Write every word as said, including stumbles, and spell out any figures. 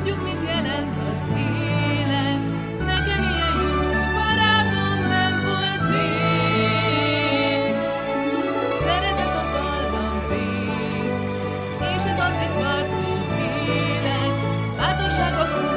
tudjuk, mit jelent az élet. Nekem ilyen jó barátom nem volt még. Szeretet a dallam rég, és ez addig tartó élet. Bátorság a